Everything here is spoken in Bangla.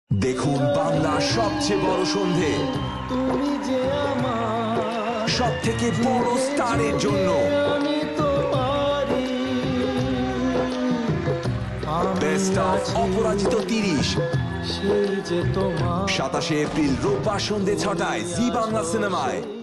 দেখুন বাংলার সবচেয়ে বড় সন্ধে তুমি যে আমার সব থেকে বড় স্টারের জন্য আমি তোমারই বেস্ট অফ অপরাজিত 30 সেই যে তোমার 27 এপ্রিল রোববার সন্ধে 6টায় জি বাংলা সিনেমায়।